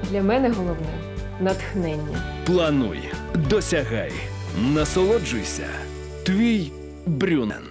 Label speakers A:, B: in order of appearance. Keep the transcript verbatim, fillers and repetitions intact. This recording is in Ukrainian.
A: Для мене головне – натхнення.
B: Плануй, досягай, насолоджуйся. Твій Брюнен.